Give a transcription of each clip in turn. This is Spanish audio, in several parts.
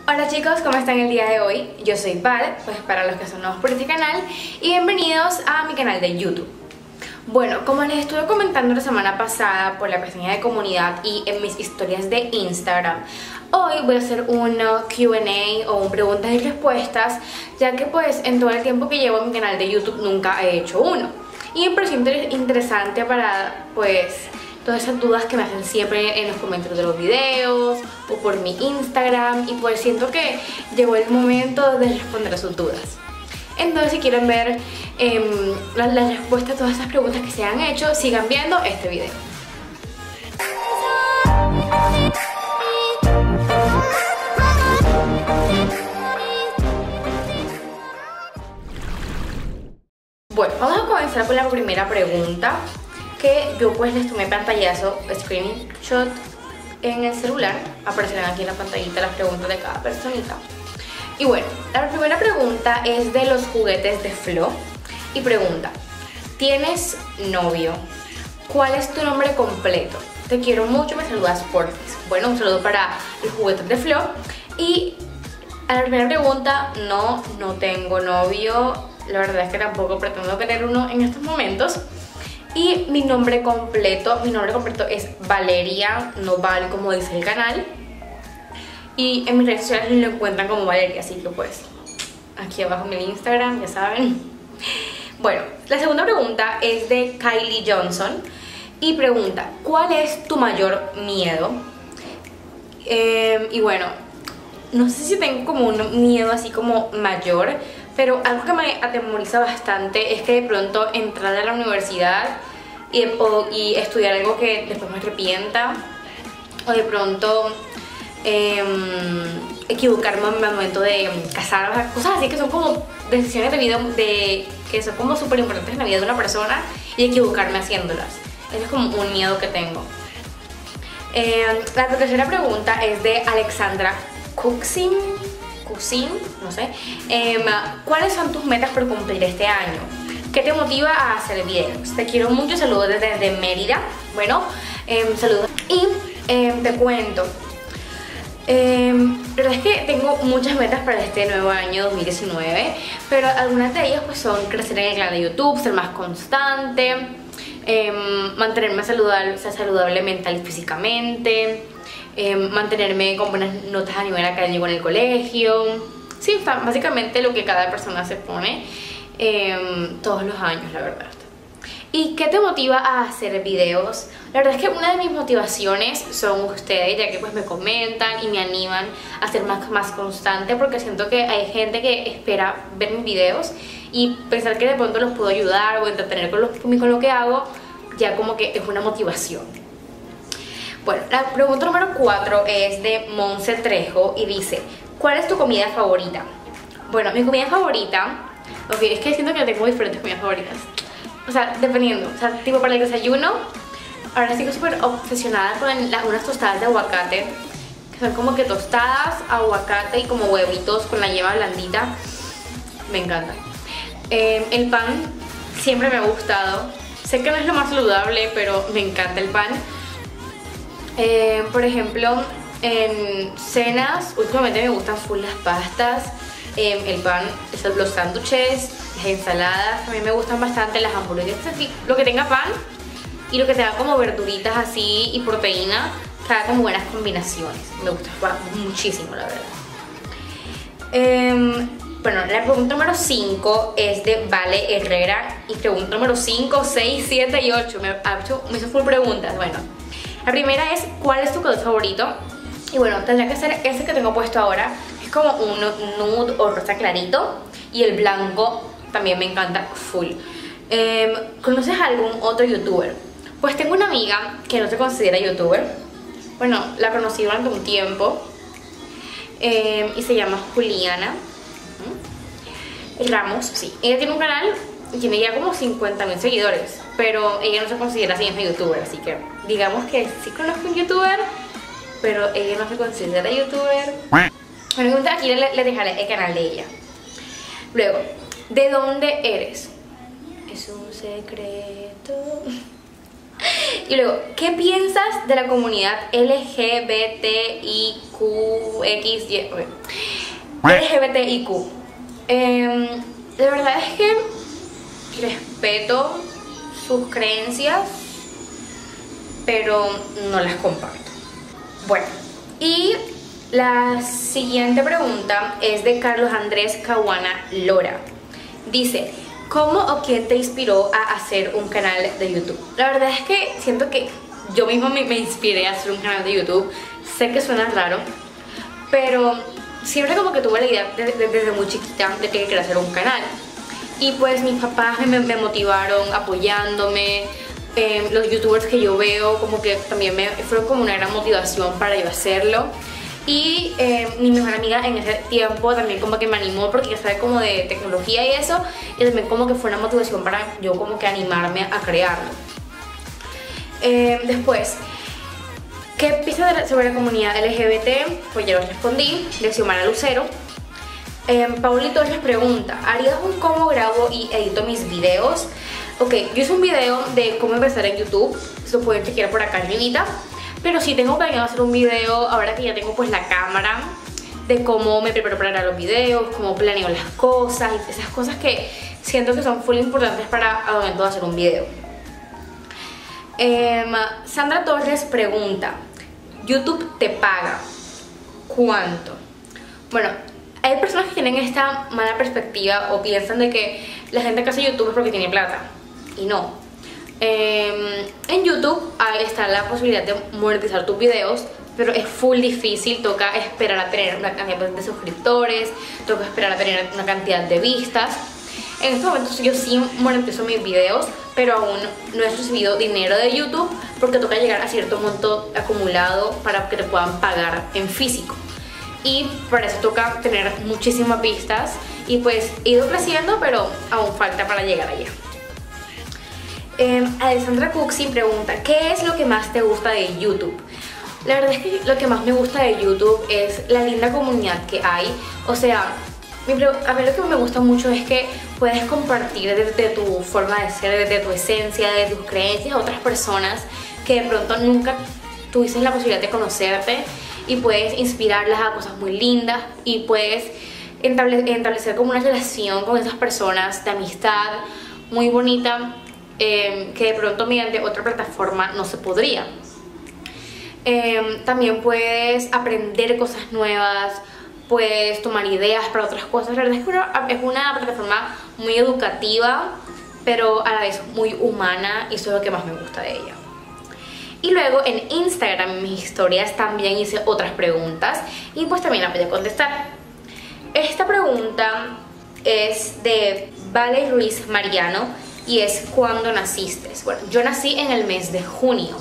Hola chicos, ¿cómo están el día de hoy? Yo soy Val, pues para los que son nuevos por este canal, y bienvenidos a mi canal de YouTube. Bueno, como les estuve comentando la semana pasada por la pestaña de comunidad y en mis historias de Instagram, hoy voy a hacer un Q&A o un preguntas y respuestas, ya que pues en todo el tiempo que llevo en mi canal de YouTube nunca he hecho uno. Y me pareció interesante para pues todas esas dudas que me hacen siempre en los comentarios de los videos o por mi Instagram, y pues siento que llegó el momento de responder a sus dudas. Entonces, si quieren ver la respuesta a todas esas preguntas que se han hecho, sigan viendo este video. Bueno, vamos a comenzar con la primera pregunta, que yo pues les tomé pantallazo, screenshot en el celular. Aparecerán aquí en la pantallita las preguntas de cada personita. Y bueno, la primera pregunta es de los juguetes de Flo. Y pregunta: ¿tienes novio? ¿Cuál es tu nombre completo? Te quiero mucho, me saludas porfis. Bueno, un saludo para los juguetes de Flo. Y a la primera pregunta, no tengo novio. La verdad es que tampoco pretendo tener uno en estos momentos. Y mi nombre completo es Valeria, no Val como dice el canal. Y en mis redes sociales lo encuentran como Valeria, así que pues aquí abajo en mi Instagram, ya saben. Bueno, la segunda pregunta es de Kylie Johnson y pregunta: ¿cuál es tu mayor miedo? Y bueno, no sé si tengo como un miedo así como mayor, pero algo que me atemoriza bastante es que de pronto entrar a la universidad y estudiar algo que después me arrepienta, o de pronto equivocarme en el momento de casar, o sea, cosas así que son como decisiones de vida que son como súper importantes en la vida de una persona, y equivocarme haciéndolas. Ese es como un miedo que tengo. La tercera pregunta es de Alexandra Cuxin, no sé. ¿Cuáles son tus metas por cumplir este año? ¿Qué te motiva a hacer videos? Te quiero mucho, saludos desde Mérida. Bueno, saludos. Y te cuento, la verdad es que tengo muchas metas para este nuevo año 2019, pero algunas de ellas pues son crecer en el canal de YouTube, ser más constante, mantenerme saludable mental y físicamente, mantenerme con buenas notas a nivel académico en el colegio. Sí, básicamente lo que cada persona se pone todos los años, la verdad. ¿Y qué te motiva a hacer videos? La verdad es que una de mis motivaciones son ustedes, ya que pues me comentan y me animan a ser más constante, porque siento que hay gente que espera ver mis videos y pensar que de pronto los puedo ayudar o entretener con lo que hago, ya como que es una motivación. Bueno, la pregunta número 4 es de Monse Trejo y dice: ¿cuál es tu comida favorita? Bueno, mi comida favorita, es que siento que tengo diferentes comidas favoritas. O sea, dependiendo, o sea, tipo para el desayuno, ahora estoy súper obsesionada con unas tostadas de aguacate, que son como que tostadas, aguacate y como huevitos con la yema blandita. Me encanta. El pan siempre me ha gustado. Sé que no es lo más saludable, pero me encanta el pan. Por ejemplo, en cenas, últimamente me gustan full las pastas, el pan, los sándwiches, las ensaladas, también me gustan bastante, las hamburguesas, así, lo que tenga pan y lo que tenga como verduritas así y proteína, que haga como buenas combinaciones. Me gusta muchísimo, la verdad. Bueno, la pregunta número 5 es de Vale Herrera y pregunta número 5, 6, 7 y 8. Me hizo full preguntas. Bueno, la primera es: ¿cuál es tu color favorito? Y bueno, tendría que ser ese que tengo puesto ahora. Es como un nude o rosa clarito, y el blanco también me encanta full. ¿Conoces a algún otro youtuber? Pues tengo una amiga que no se considera youtuber. Bueno, la conocí durante un tiempo y se llama Juliana Ramos, sí. Ella tiene un canal y tiene ya como 50.000 seguidores, pero ella no se considera así misma youtuber, así que digamos que sí conozco un youtuber, pero ella no se considera youtuber. Bueno, aquí le dejaré el canal de ella. Luego, ¿de dónde eres? Es un secreto. Y luego, ¿qué piensas de la comunidad LGBTIQXY? LGBTIQ. La verdad es que respeto sus creencias, pero no las comparto. Bueno, y la siguiente pregunta es de Carlos Andrés Caguana Lora. Dice, ¿cómo o quién te inspiró a hacer un canal de YouTube? La verdad es que siento que yo misma me inspiré a hacer un canal de YouTube. Sé que suena raro, pero siempre como que tuve la idea desde muy chiquita de que quería hacer un canal. Y pues mis papás me motivaron apoyándome. Los youtubers que yo veo como que también fueron como una gran motivación para yo hacerlo. Y mi mejor amiga en ese tiempo también como que me animó porque ya sabe como de tecnología y eso. Y también como que fue una motivación para yo como que animarme a crearlo. Después, ¿qué piensas sobre la comunidad LGBT? Pues ya lo respondí, de Xiomara Lucero. Paulito les pregunta, ¿harías un cómo grabo y edito mis videos? Ok, yo hice un video de cómo empezar en YouTube, eso pueden chequear por acá arribita. Pero sí tengo planeado hacer un video, ahora que ya tengo pues la cámara, de cómo me preparo para grabar los videos, cómo planeo las cosas, y esas cosas que siento que son full importantes para al momento de hacer un video. Sandra Torres pregunta, ¿YouTube te paga? ¿Cuánto? Bueno, hay personas que tienen esta mala perspectiva o piensan de que la gente que hace YouTube es porque tiene plata, y no. En YouTube está la posibilidad de monetizar tus videos, pero es full difícil, toca esperar a tener una cantidad de suscriptores, toca esperar a tener una cantidad de vistas. En estos momentos yo sí monetizo mis videos, pero aún no he recibido dinero de YouTube porque toca llegar a cierto monto acumulado para que te puedan pagar en físico. Y para eso toca tener muchísimas vistas y pues he ido creciendo, pero aún falta para llegar allá. Alessandra Cuxi pregunta, ¿qué es lo que más te gusta de YouTube? La verdad es que lo que más me gusta de YouTube es la linda comunidad que hay. O sea, a mí lo que me gusta mucho es que puedes compartir desde tu forma de ser, desde tu esencia, de tus creencias a otras personas que de pronto nunca tuviste la posibilidad de conocerte, y puedes inspirarlas a cosas muy lindas y puedes establecer como una relación con esas personas de amistad muy bonita, que de pronto mediante otra plataforma no se podría. También puedes aprender cosas nuevas, puedes tomar ideas para otras cosas. La verdad es una plataforma muy educativa, pero a la vez muy humana, y eso es lo que más me gusta de ella. Y luego en Instagram, en mis historias, también hice otras preguntas y pues también las voy a contestar. Esta pregunta es de Vale Ruiz Mariano y es, ¿cuándo naciste? Bueno, yo nací en el mes de junio.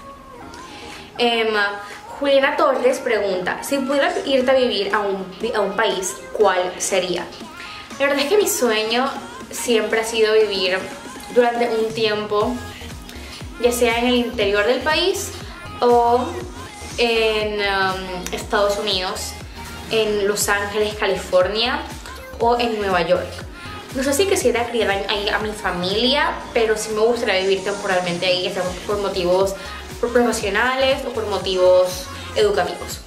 Juliana Torres pregunta, si pudieras irte a vivir a un país, ¿cuál sería? La verdad es que mi sueño siempre ha sido vivir durante un tiempo, ya sea en el interior del país o en Estados Unidos, en Los Ángeles, California o en Nueva York. No sé si quisiera criar ahí a mi familia, pero sí me gustaría vivir temporalmente ahí, ya sea por motivos profesionales o por motivos educativos.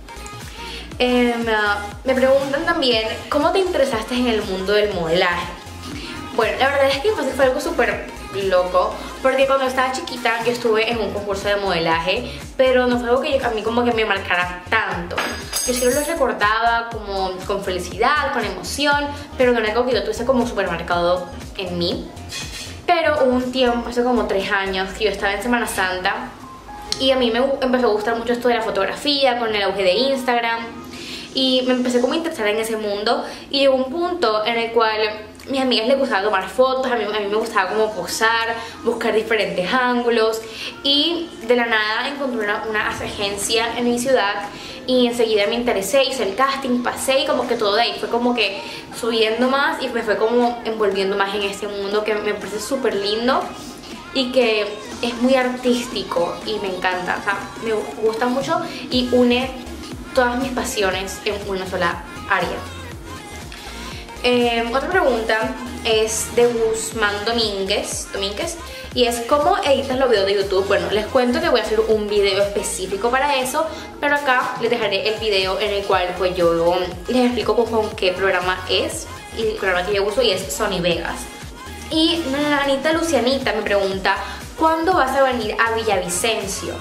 Me preguntan también, ¿cómo te interesaste en el mundo del modelaje? Bueno, la verdad es que fue algo súper loco, porque cuando estaba chiquita yo estuve en un concurso de modelaje, pero no fue algo que a mí como que me marcara tanto. Yo sí lo recordaba como con felicidad, con emoción, pero no era algo que yo tuviese como súper marcado en mí. Pero hubo un tiempo, hace como 3 años, que yo estaba en Semana Santa y a mí me empezó a gustar mucho esto de la fotografía con el auge de Instagram, y me empecé como a interesar en ese mundo, y llegó un punto en el cual a mis amigas les gustaba tomar fotos, a mí me gustaba como posar, buscar diferentes ángulos, y de la nada encontré una agencia en mi ciudad y enseguida me interesé, hice el casting, pasé, y como que todo de ahí fue como que subiendo más y me fue como envolviendo más en este mundo que me parece súper lindo y que es muy artístico y me encanta. O sea, me gusta mucho y une todas mis pasiones en una sola área. Otra pregunta es de Guzmán Domínguez, y es ¿cómo editas los videos de YouTube? Bueno, les cuento que voy a hacer un video específico para eso, pero acá les dejaré el video en el cual pues yo les explico con qué programa es, y el programa que yo uso, y es Sony Vegas. Y Anita Lucianita me pregunta ¿cuándo vas a venir a Villavicencio?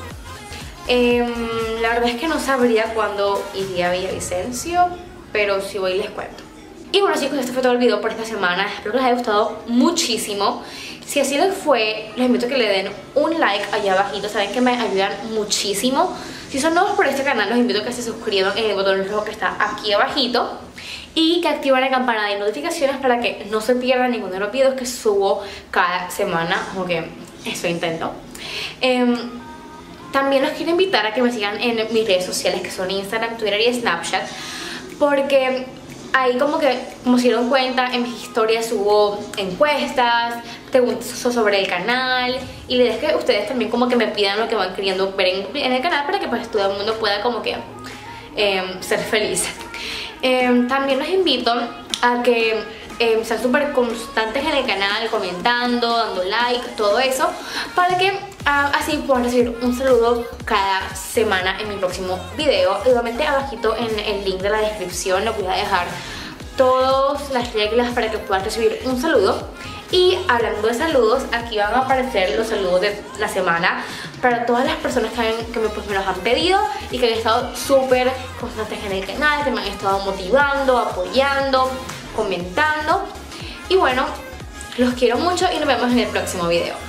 La verdad es que no sabría cuándo iría a Villavicencio, pero si voy les cuento. Y bueno chicos, este fue todo el video por esta semana. Espero que les haya gustado muchísimo. Si así les fue, les invito a que le den un like allá abajito. Saben que me ayudan muchísimo. Si son nuevos por este canal, los invito a que se suscriban en el botón rojo que está aquí abajito y que activen la campana de notificaciones para que no se pierdan ninguno de los videos que subo cada semana, aunque eso intento. También los quiero invitar a que me sigan en mis redes sociales, que son Instagram, Twitter y Snapchat, porque ahí como se dieron cuenta, en mis historias subo encuestas, preguntas sobre el canal, y la idea es que ustedes también como que me pidan lo que van queriendo ver en el canal, para que pues todo el mundo pueda como que ser feliz. También los invito a que sean súper constantes en el canal, comentando, dando like, todo eso, para que así puedan recibir un saludo cada semana en mi próximo video. Igualmente abajito en el link de la descripción les voy a dejar todas las reglas para que puedan recibir un saludo. Y hablando de saludos, aquí van a aparecer los saludos de la semana para todas las personas que me los han pedido y que han estado súper constantes en el canal, que me han estado motivando, apoyando, comentando. Y bueno, los quiero mucho y nos vemos en el próximo video.